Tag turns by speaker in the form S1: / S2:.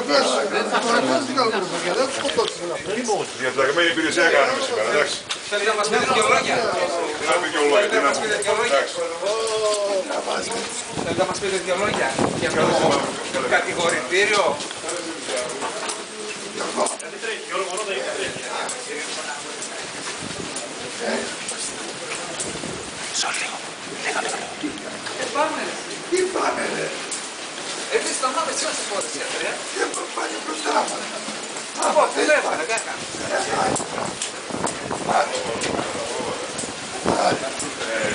S1: Διαταγμένη υπηρεσία κάνουμε σήμερα, εντάξει.
S2: Θέλει να μας πείτε δυο λόγια.
S1: Τι να πει δυο λόγια, τι να πούμε.
S2: Θέλει να μας πείτε δυο λόγια για το κατηγορητήριο.
S3: Τι πάμε ρε.
S2: Εμείς τα μάμε στις υπόθεση, ρε.
S3: Τι πάμε μπροστά μας.
S2: Από τι λέγανε, δεν έκανε.